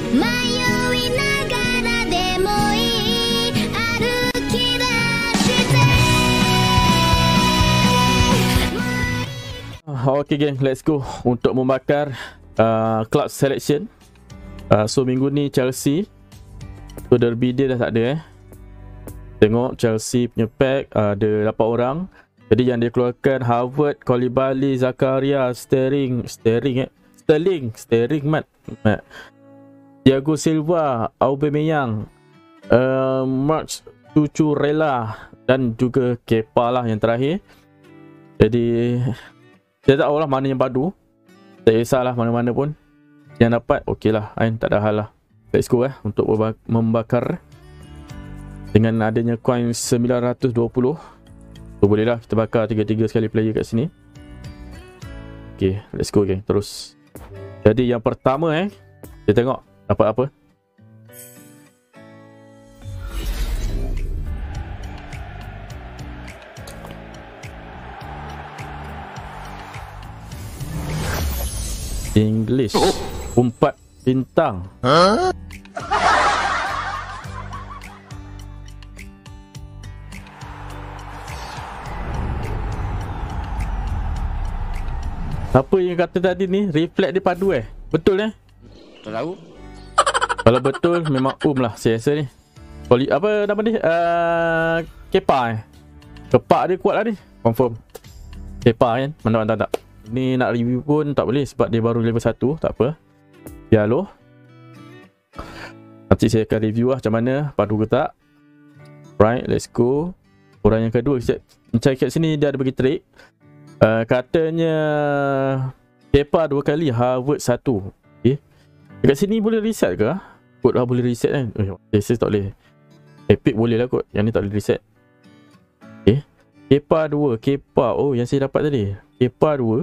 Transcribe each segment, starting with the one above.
Okay geng, let's go untuk membakar club selection. So minggu ni Chelsea, so derby dia dah tak ada Tengok Chelsea punya pack ada 8 orang. Jadi yang dia keluarkan Harvard, Koulibaly, Zakaria, Sterling, Thiago Silva, Aubameyang, Marc Cucurella dan juga Kepa lah yang terakhir. Jadi saya tak tahu lah mana yang padu. Tak kisahlah mana-mana pun yang dapat, okey lah kan, tak ada hal lah. Let's go untuk membakar. Dengan adanya coin 920, so boleh lah kita bakar 3 sekali player kat sini. Okay, let's go geng, terus. Jadi yang pertama kita tengok dapat apa. English 4 bintang. Apa yang kata tadi ni? Reflect dia padu betul Tak tahu. Kalau betul memang lah saya rasa ni. Apa nama dia? Kepa Kepak dia kuat lah ni. Confirm Kepa kan? Mantap. Ni nak review pun tak boleh sebab dia baru level 1. Tak apa, biar lo. Nanti saya akan review lah macam mana, padu ke tak. Right, let's go. Orang yang kedua, macam kat sini dia ada bagi trik. Katanya Kepa 2 kali, Harvard 1. Okay. Dekat sini boleh reset ke? Kot lah boleh reset kan? Saya tak boleh. Epic boleh lah kot. Yang ni tak boleh reset. Okay. Kepa 2. Kepa. Oh, yang saya dapat tadi. Kepa 2.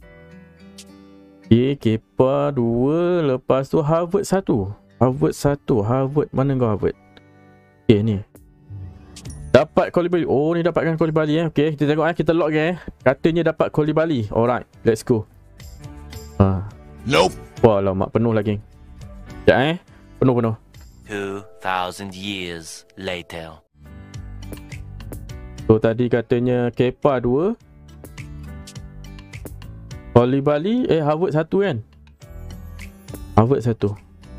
Okay. Kepa 2. Lepas tu Harvard 1. Harvard. Mana kau Harvard? Okay, ni. Dapat Koulibaly. Oh, ni dapatkan Koulibaly Okay, kita tengok kita log Katanya dapat Koulibaly. Alright, let's go. Nope. Wah, lama penuh lagi. Sekejap penuh. 2000 years later. So tadi katanya Kepa 2, Koulibaly, Harvard 1 kan? Harvard 1.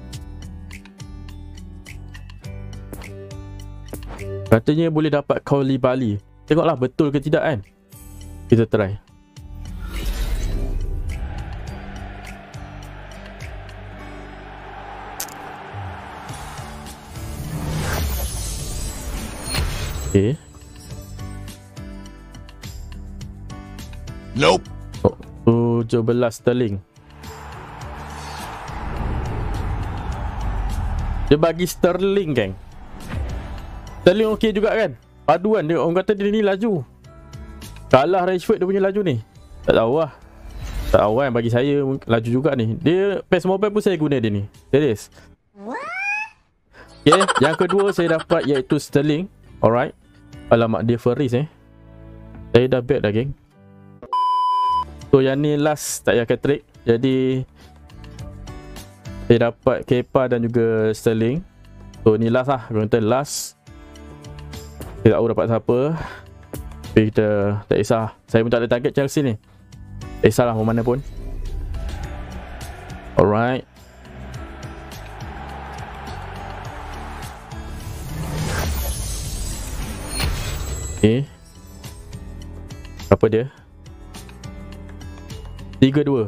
Katanya boleh dapat Koulibaly. Tengoklah betul ke tidak kan? Kita try. Okay. Nope. 17 Sterling. Dia bagi Sterling geng. Sterling okey juga kan? Paduan dia, orang kata dia ni laju. Kalah Rashford dia punya laju ni. Tak tahu lah. Tak tahu kan, bagi saya laju juga ni. Dia PES Mobile pun saya guna dia ni. Serius. Okay, yang kedua saya dapat iaitu Sterling. Alright. Alamak, dia Ferris Saya dah bet dah geng. So yang ni last, tak payah trik. Jadi saya dapat Kepa dan juga Sterling. So ni last lah, kita last. Saya tak tahu dapat siapa. Tapi kita tak kisah. Saya pun tak ada target Chelsea ni. Tak kisahlah mana pun. Alright. Okay. Apa dia? 3-2.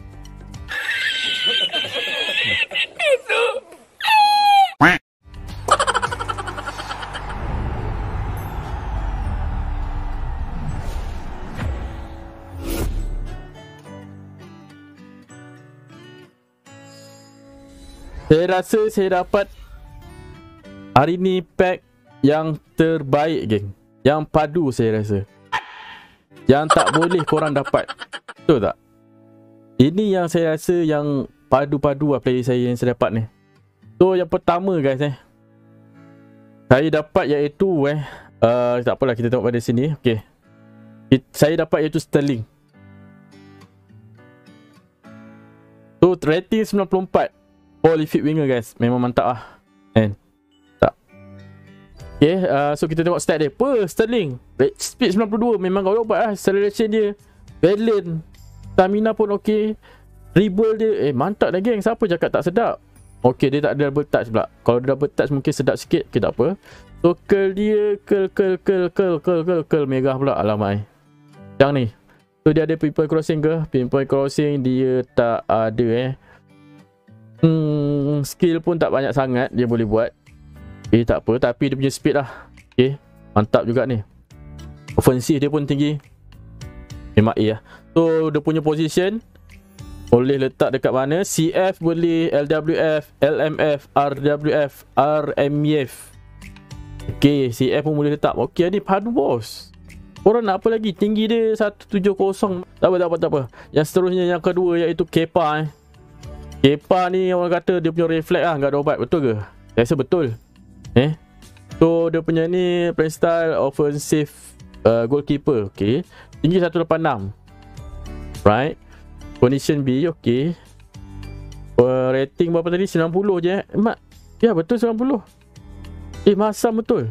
Saya rasa saya dapat hari ni pack yang terbaik geng. Yang padu saya rasa. Yang tak boleh korang dapat. Betul tak? Ini yang saya rasa yang padu-padu lah player saya yang saya dapat ni. So yang pertama guys saya dapat iaitu tak apalah, kita tengok pada sini. Okay. Saya dapat iaitu Sterling. So rating 94. prolific winger guys. Memang mantap lah. Kan? Tak. Okay, so kita tengok stat dia. Sterling. Speed 92. Memang kau dapat lah. Acceleration dia. Balance. Stamina pun okay. Dribble dia. Mantap dah geng. Siapa cakap tak sedap? Okay, dia tak ada double touch pula. Kalau dia double touch mungkin sedap sikit. Okay, tak apa. So, curl dia. Curl. Merah pula. Alamak. Yang ni. So, dia ada pinpoint crossing ke? Pinpoint crossing dia tak ada skill pun tak banyak sangat dia boleh buat. Tak apa. Tapi dia punya speed lah. Okay. Mantap juga ni. Offensif dia pun tinggi. Memang A lah. So, dia punya position boleh letak dekat mana? CF boleh, LWF, LMF, RWF, RMF. Okay, CF pun boleh letak. Okay, ni padu bos. Korang nak apa lagi? Tinggi dia 170. Tak apa. Yang seterusnya, yang kedua iaitu Kepa. Kepa ni orang kata dia punya reflect lah, enggak ada ubat. Betul ke? Saya rasa betul. So, dia punya ni playstyle offensive goalkeeper. Okay. Tinggi 186. Right. Condition B, okay. Rating berapa tadi? 90 je Mak. Ya betul 90. Masam betul.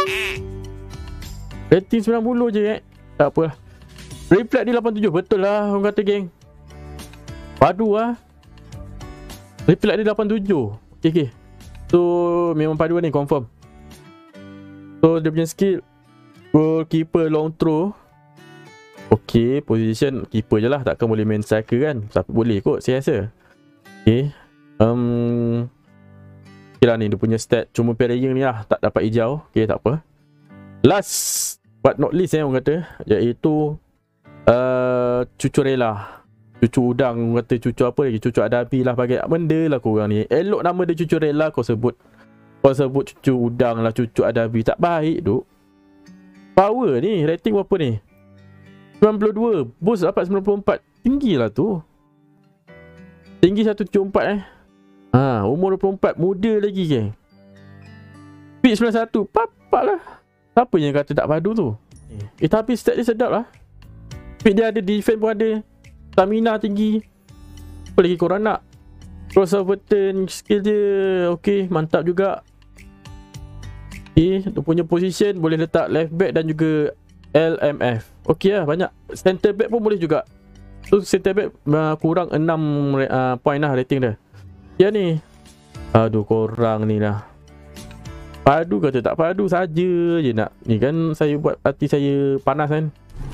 Rating 90 je tak apa lah. Reflect dia 87. Betul lah orang kata geng. Padu lah. Reflect dia 87. Okay. So memang padu ni confirm. So dia punya skill goalkeeper long throw. Okay, position keeper je lah. Takkan boleh main striker kan? Tapi boleh kot saya rasa. Okay. Okay lah ni dia punya stat. Cuma Pereying ni lah tak dapat hijau. Okay, tak apa. Last but not least orang kata, iaitu Cucurella. Cucu udang. Orang kata cucu apa lagi? Cucu adabi lah. Pakai benda lah korang ni. Elok nama dia Cucurella. Kau sebut cucu udang lah. Cucu adabi. Tak baik duk. Power ni. Rating berapa ni? 92. Boost dapat 94. Tinggi lah tu. Tinggi 174 umur 24. Muda lagi geng. Speed 91. Papak lah. Siapa yang kata tak padu tu? Tapi stat dia sedap lah. Speed dia ada. Defense pun ada. Stamina tinggi. Apa lagi korang nak? Crossover turn. Skill dia okay. Mantap juga. Okay. Dia punya position boleh letak left back dan juga LMF. Okey lah, banyak. Center back pun boleh juga. So center back kurang 6 point lah rating dia. Ya ni. Aduh korang ni lah. Padu kata tak padu saja je nak. Ni kan saya buat hati saya panas kan.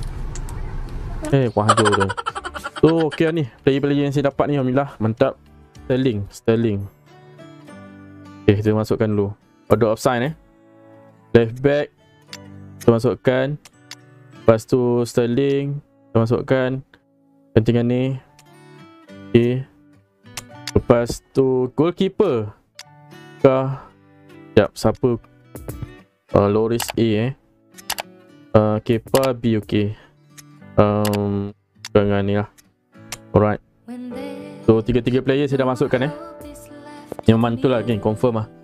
Kuah hancur tu. So okey lah ni. Player-player yang saya dapat ni alhamdulillah. Mantap. Sterling. Okay, kita masukkan dulu. Order of sign Left back. Kita masukkan. Lepas tu Sterling kita masukkan. Gantikan ni. Okay. Lepas tu goalkeeper. Sekejap. Siapa? Loris A Kepa B. Okay. Dengan ni lah. Alright. So 3 player saya dah masukkan Yang mantul lah geng. Confirm lah.